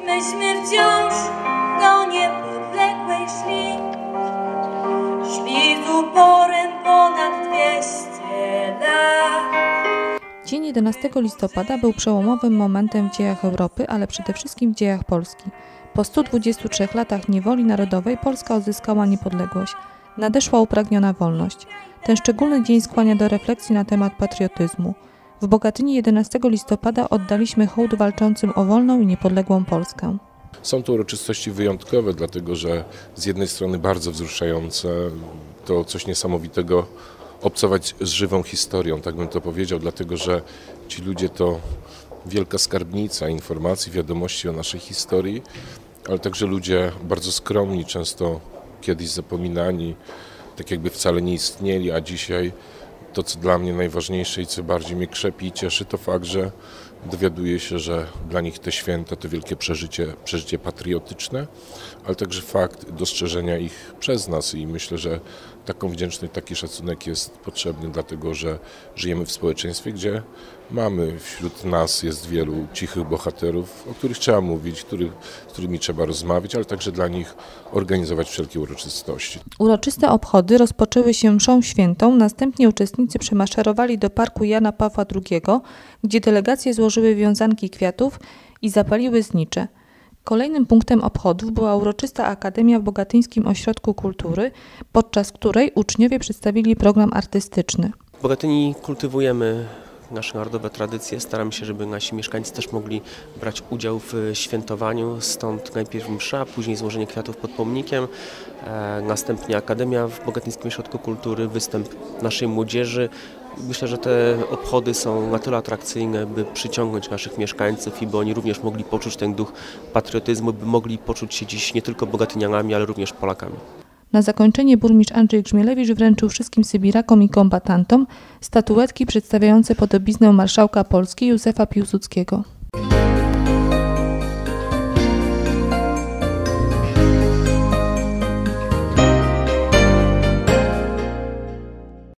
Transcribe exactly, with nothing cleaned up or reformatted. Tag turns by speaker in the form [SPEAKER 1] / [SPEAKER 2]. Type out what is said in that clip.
[SPEAKER 1] myśmy wciąż do niepodległej szli. Szli z uporem ponad dwieście lat.
[SPEAKER 2] Dzień jedenastego listopada był przełomowym momentem w dziejach Europy, ale przede wszystkim w dziejach Polski. Po stu dwudziestu trzech latach niewoli narodowej Polska odzyskała niepodległość. Nadeszła upragniona wolność. Ten szczególny dzień skłania do refleksji na temat patriotyzmu. W Bogatyni jedenastego listopada oddaliśmy hołd walczącym o wolną i niepodległą Polskę.
[SPEAKER 3] Są to uroczystości wyjątkowe, dlatego że z jednej strony bardzo wzruszające, to coś niesamowitego obcować z żywą historią, tak bym to powiedział, dlatego że ci ludzie to wielka skarbnica informacji, wiadomości o naszej historii, ale także ludzie bardzo skromni, często kiedyś zapominani, tak jakby wcale nie istnieli, a dzisiaj to, co dla mnie najważniejsze i co bardziej mnie krzepi i cieszy, to fakt, że dowiaduję się, że dla nich te święta to wielkie przeżycie, przeżycie patriotyczne, ale także fakt dostrzeżenia ich przez nas i myślę, że taką wdzięczność, taki szacunek jest potrzebny, dlatego że żyjemy w społeczeństwie, gdzie mamy wśród nas jest wielu cichych bohaterów, o których trzeba mówić, których, z którymi trzeba rozmawiać, ale także dla nich organizować wszelkie uroczystości.
[SPEAKER 2] Uroczyste obchody rozpoczęły się mszą świętą, następnie uczestnicy przemaszerowali do parku Jana Pawła drugiego, gdzie delegacje złożyły wiązanki kwiatów i zapaliły znicze. Kolejnym punktem obchodów była uroczysta akademia w Bogatyńskim Ośrodku Kultury, podczas której uczniowie przedstawili program artystyczny.
[SPEAKER 4] W Bogatyni kultywujemy nasze narodowe tradycje, staramy się, żeby nasi mieszkańcy też mogli brać udział w świętowaniu, stąd najpierw msza, później złożenie kwiatów pod pomnikiem, e, następnie akademia w Bogatyńskim Ośrodku Kultury, występ naszej młodzieży. Myślę, że te obchody są na tyle atrakcyjne, by przyciągnąć naszych mieszkańców i by oni również mogli poczuć ten duch patriotyzmu, by mogli poczuć się dziś nie tylko bogatynianami, ale również Polakami.
[SPEAKER 2] Na zakończenie burmistrz Andrzej Grzmielewicz wręczył wszystkim sybirakom i kombatantom statuetki przedstawiające podobiznę marszałka Polski Józefa Piłsudskiego.